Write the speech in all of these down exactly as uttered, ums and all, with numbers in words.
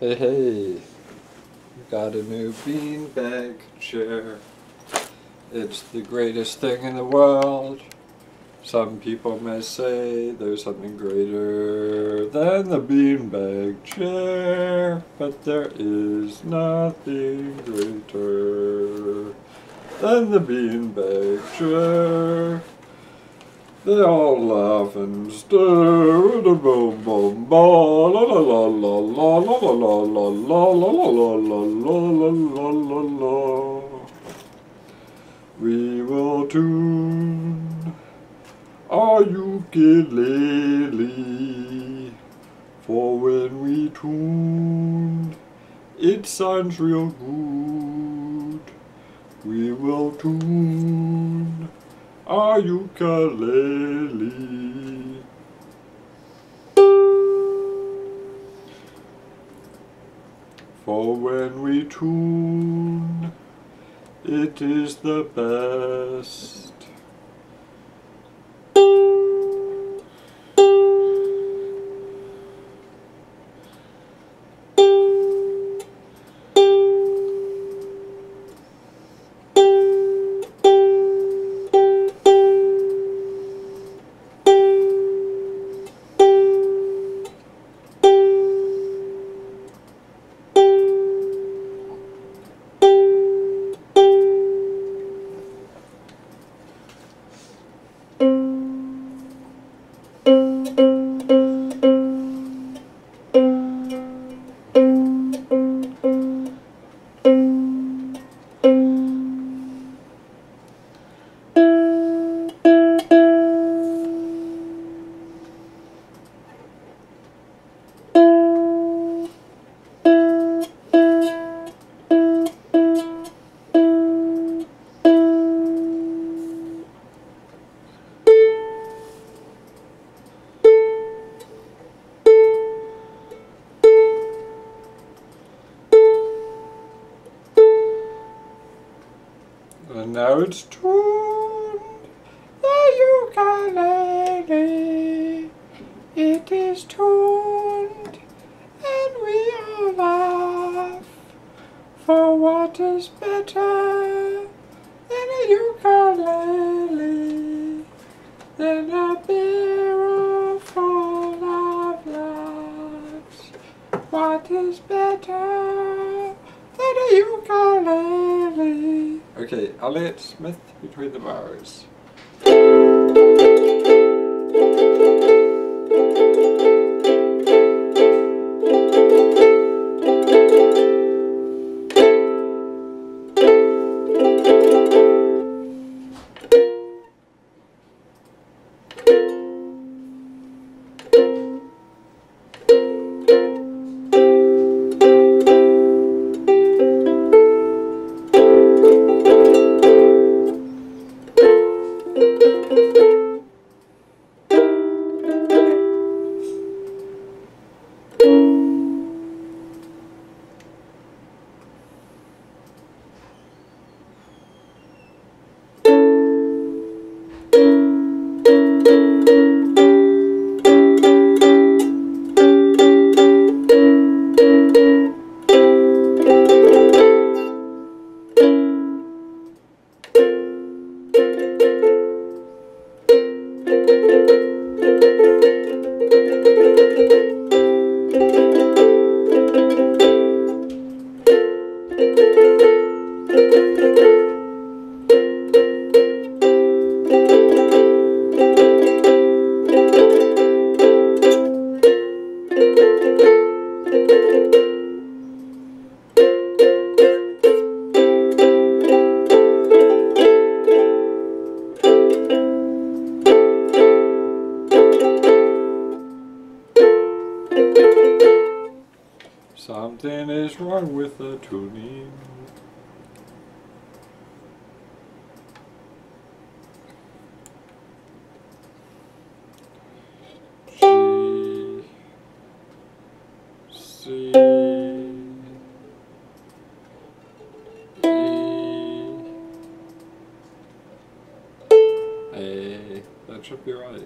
Hey, hey, got a new beanbag chair. It's the greatest thing in the world. Some people may say there's something greater than the beanbag chair, but there is nothing greater than the beanbag chair. They all laugh and stir, da boom boom ba, la la la la la la la la la la la la la la la la la. We will tune our ukulele, for when we tune, it sounds real good. We will tune our ukulele. For when we tune, it is the best. And now it's tuned, the ukulele. It is tuned, and we all laugh. For what is better than a ukulele, than a barrel full of laughs? What is better than a ukulele? Okay, Elliott Smith between the bars. Something is wrong with the tuning. G, C, E, A. That should be right.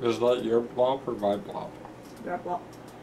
Is that your blop or my blop? Your blop.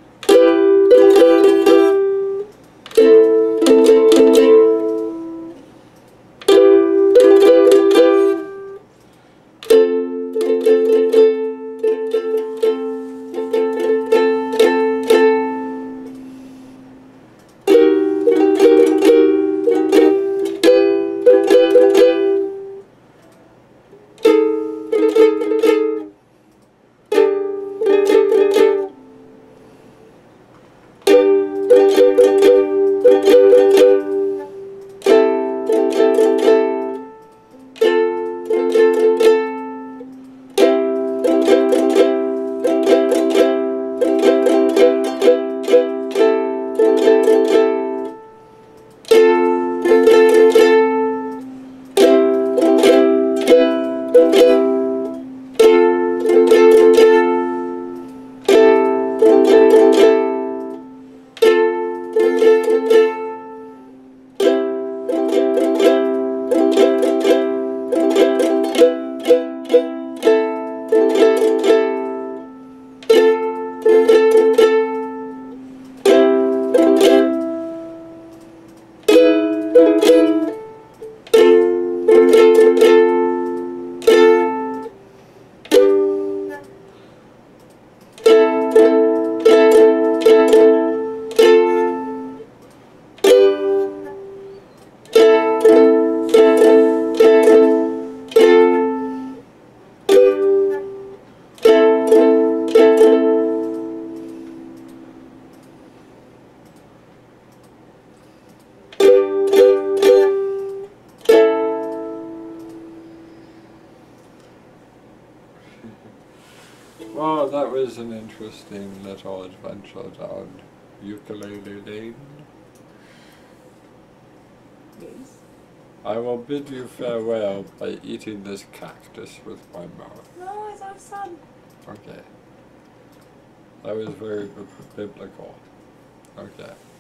Well, that was an interesting little adventure down ukulele lane. Yes. I will bid you farewell by eating this cactus with my mouth. No, it's our son. Okay. That was very biblical. Okay.